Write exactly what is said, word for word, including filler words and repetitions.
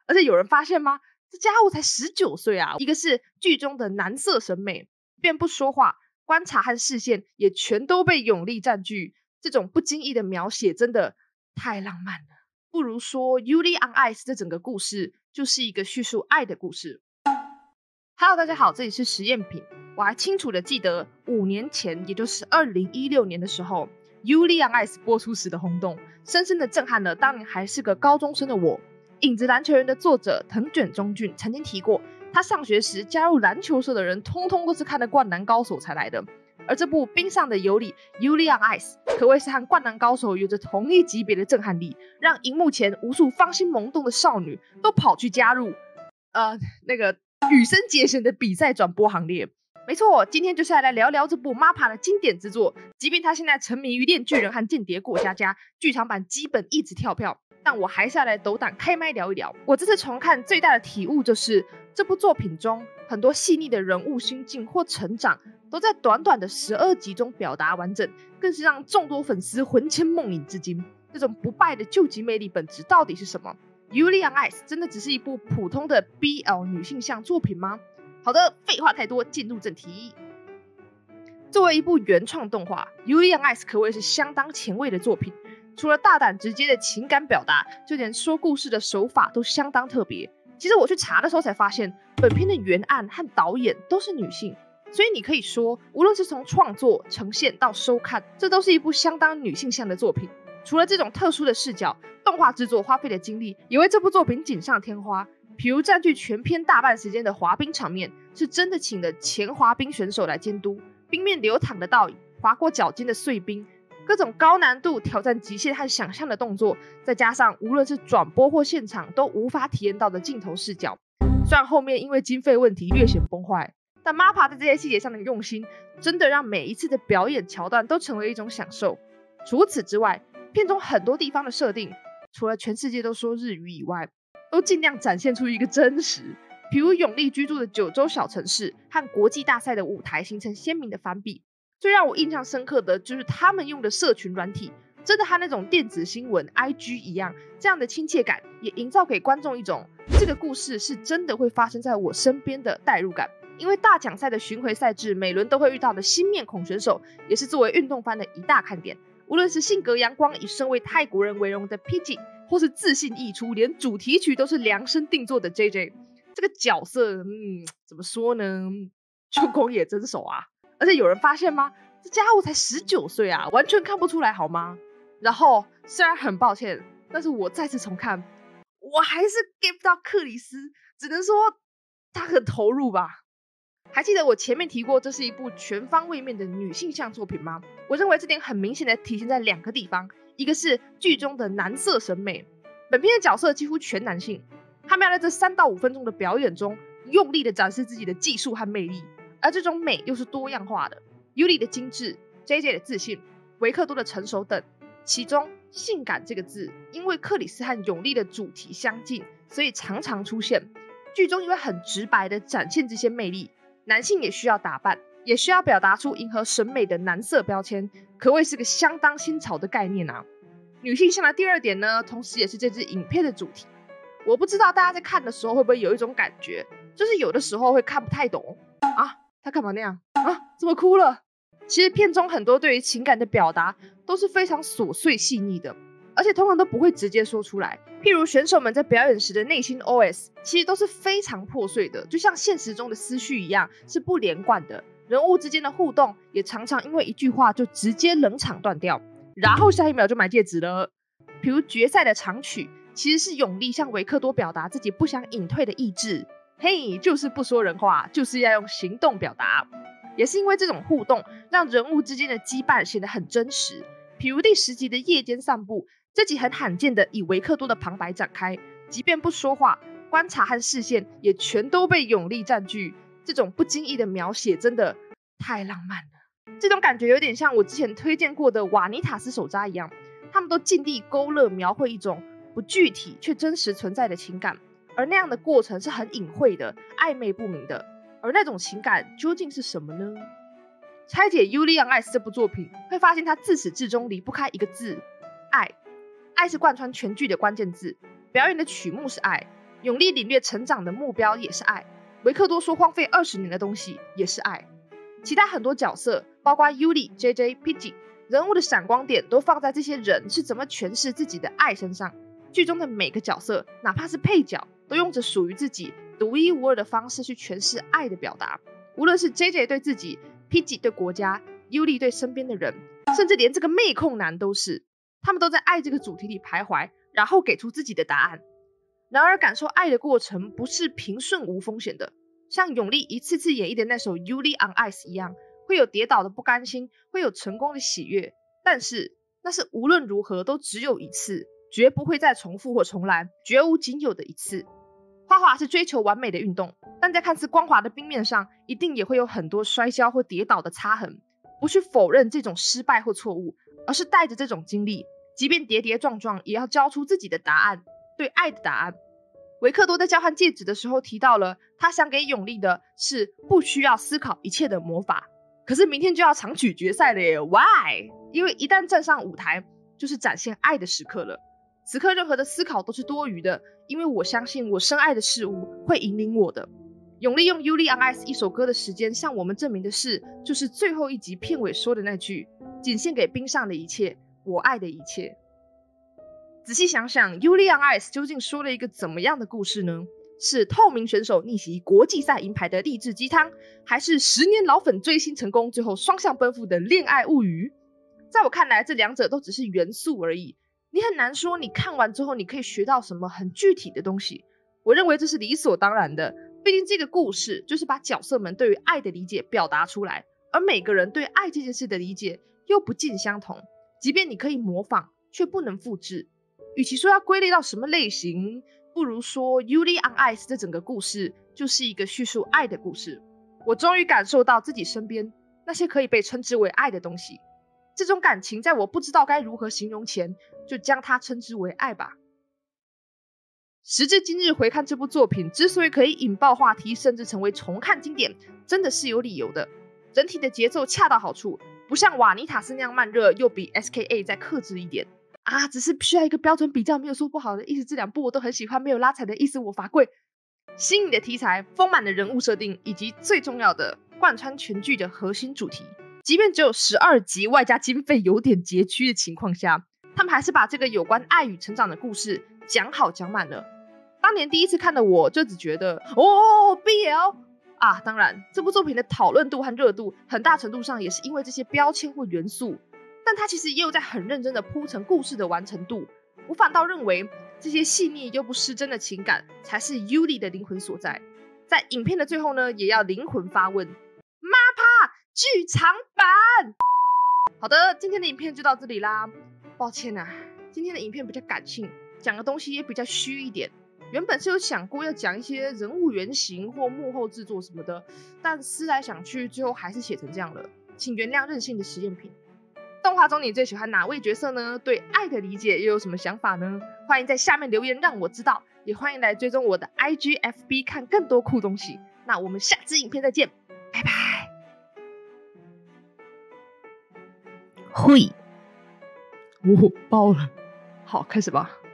而且有人发现吗？这家伙才十九岁啊！一个是剧中的男色审美，便不说话，观察和视线也全都被永利占据。这种不经意的描写真的太浪漫了。不如说《Yuri on Ice》这整个故事就是一个叙述爱的故事。Hello， 大家好，这里是实验品。我还清楚的记得五年前，也就是二零一六年的时候，《Yuri on Ice》播出时的轰动，深深的震撼了当年还是个高中生的我。影子篮球人的作者藤卷忠俊曾经提过，他上学时加入篮球社的人，通通都是看了《灌篮高手》才来的。而这部冰上的尤里 Yuri on Ice 可谓是和《灌篮高手》有着同一级别的震撼力，让荧幕前无数芳心萌动的少女都跑去加入呃那个羽生结弦的比赛转播行列。没错，今天就是要来聊聊这部 M A P A 的经典之作。即便他现在沉迷于链巨人和间谍过家家，剧场版基本一直跳票，但我还是要来斗胆开麦聊一聊。我这次重看最大的体悟就是，这部作品中很多细腻的人物心境或成长，都在短短的十二集中表达完整，更是让众多粉丝魂牵梦萦至今。这种不败的救急魅力本质到底是什么？ Yuri on Ice 真的只是一部普通的 B L 女性向作品吗？好的，废话太多，进入正题。作为一部原创动画， Yuri on Ice 可谓是相当前卫的作品。除了大胆直接的情感表达，就连说故事的手法都相当特别。其实我去查的时候才发现，本片的原案和导演都是女性，所以你可以说，无论是从创作、呈现到收看，这都是一部相当女性向的作品。除了这种特殊的视角，动画制作花费的精力也为这部作品锦上添花。比如占据全片大半时间的滑冰场面，是真的请了前滑冰选手来监督，冰面流淌的倒影，划过脚尖的碎冰，各种高难度挑战极限和想象的动作，再加上无论是转播或现场都无法体验到的镜头视角。虽然后面因为经费问题略显崩坏，但 M A P A 在这些细节上的用心，真的让每一次的表演桥段都成为一种享受。除此之外，片中很多地方的设定，除了全世界都说日语以外，都尽量展现出一个真实，比如永利居住的九州小城市和国际大赛的舞台形成鲜明的反比。最让我印象深刻的就是他们用的社群软体，真的和那种电子新闻 I G 一样，这样的亲切感也营造给观众一种这个故事是真的会发生在我身边的代入感。因为大奖赛的巡回赛制，每轮都会遇到的新面孔选手，也是作为运动番的一大看点。无论是性格阳光以身为泰国人为荣的 P G， 或是自信溢出连主题曲都是量身定做的 J J， 这个角色嗯，怎么说呢，就宫野真守啊。而且有人发现吗？这家伙才十九岁啊，完全看不出来好吗？然后虽然很抱歉，但是我再次重看，我还是 get 不到克里斯，只能说他很投入吧。还记得我前面提过这是一部全方位面的女性向作品吗？我认为这点很明显的体现在两个地方，一个是剧中的男色审美，本片的角色几乎全男性，他们要在这三到五分钟的表演中用力的展示自己的技术和魅力，而这种美又是多样化的。Yuri 的精致， J J 的自信，维克多的成熟等，其中性感这个字因为克里斯和永利的主题相近，所以常常出现。剧中因为很直白的展现这些魅力，男性也需要打扮，也需要表达出迎合审美的男色标签，可谓是个相当新潮的概念啊。女性向的第二点呢，同时也是这支影片的主题。我不知道大家在看的时候会不会有一种感觉，就是有的时候会看不太懂啊，他干嘛那样啊？怎么哭了？其实片中很多对于情感的表达都是非常琐碎细腻的，而且通常都不会直接说出来。譬如选手们在表演时的内心 O S 其实都是非常破碎的，就像现实中的思绪一样，是不连贯的。人物之间的互动也常常因为一句话就直接冷场断掉，然后下一秒就买戒指了。比如决赛的长曲其实是永利向维克多表达自己不想隐退的意志，嘿，就是不说人话，就是要用行动表达。也是因为这种互动，让人物之间的羁绊显得很真实。比如第十集的夜间散步，这集很罕见的以维克多的旁白展开，即便不说话，观察和视线也全都被永利占据。这种不经意的描写真的太浪漫了。这种感觉有点像我之前推荐过的瓦尼塔斯手札一样，他们都尽力勾勒描绘一种不具体却真实存在的情感，而那样的过程是很隐晦的、暧昧不明的。而那种情感究竟是什么呢？拆解《Yuri on Ice》这部作品，会发现它自始至终离不开一个字：爱。爱是贯穿全剧的关键字。表演的曲目是爱， 永利领略成长的目标也是爱，维克多说荒废二十年的东西也是爱。其他很多角色，包括 Yuli、J J、Pidgey， 人物的闪光点都放在这些人是怎么诠释自己的爱身上。剧中的每个角色，哪怕是配角，都用着属于自己独一无二的方式去诠释爱的表达。无论是 J J 对自己， Pidgey 对国家， Yuli 对身边的人，甚至连这个妹控男都是，他们都在爱这个主题里徘徊，然后给出自己的答案。然而感受爱的过程不是平顺无风险的，像永利一次次演绎的那首 Yuli on Ice 一样，会有跌倒的不甘心，会有成功的喜悦，但是那是无论如何都只有一次，绝不会再重复或重来，绝无仅有的一次。画画是追求完美的运动，但在看似光滑的冰面上，一定也会有很多摔跤或跌倒的擦痕。不去否认这种失败或错误，而是带着这种经历，即便跌跌撞撞，也要交出自己的答案，对爱的答案。维克多在交换戒指的时候提到了，他想给永利的是不需要思考一切的魔法。可是明天就要长曲决赛了耶 ，Why？ 因为一旦站上舞台，就是展现爱的时刻了。此刻任何的思考都是多余的，因为我相信我深爱的事物会引领我的。永利用 Yuli on Ice 一首歌的时间向我们证明的是，就是最后一集片尾说的那句，仅献给冰上的一切，我爱的一切。仔细想想 Yuli on Ice 究竟说了一个怎么样的故事呢？是透明选手逆袭国际赛银牌的励志鸡汤，还是十年老粉追星成功最后双向奔赴的恋爱物语？在我看来，这两者都只是元素而已，你很难说你看完之后你可以学到什么很具体的东西。我认为这是理所当然的，毕竟这个故事就是把角色们对于爱的理解表达出来，而每个人对爱这件事的理解又不尽相同，即便你可以模仿，却不能复制。与其说要归类到什么类型，不如说 Yuli on Ice 这整个故事就是一个叙述爱的故事。我终于感受到自己身边那些可以被称之为爱的东西，这种感情在我不知道该如何形容前，就将它称之为爱吧。时至今日回看这部作品之所以可以引爆话题，甚至成为重看经典，真的是有理由的。整体的节奏恰到好处，不像瓦尼塔斯那样慢热，又比 S K A 再克制一点啊，只是需要一个标准比较，没有说不好的意思。这两部我都很喜欢，没有拉踩的意思，我罚跪。新颖的题材，丰满的人物设定，以及最重要的贯穿全剧的核心主题，即便只有十二集，外加经费有点拮据的情况下，他们还是把这个有关爱与成长的故事讲好讲满了。当年第一次看的我就只觉得哦 B L 啊，当然这部作品的讨论度和热度很大程度上也是因为这些标签或元素，但它其实也有在很认真的铺陈故事的完成度。我反倒认为这些细腻又不失真的情感才是 Yuli 的灵魂所在。在影片的最后呢，也要灵魂发问 MAPPA 剧场版。好的，今天的影片就到这里啦。抱歉啊，今天的影片比较感性，讲的东西也比较虚一点。原本是有想过要讲一些人物原型或幕后制作什么的，但思来想去，最后还是写成这样了，请原谅任性的实验品。动画中你最喜欢哪位角色呢？对爱的理解又有什么想法呢？欢迎在下面留言让我知道，也欢迎来追踪我的 I G F B 看更多酷东西。那我们下支影片再见，拜拜。 会， 我爆了，好，开始吧。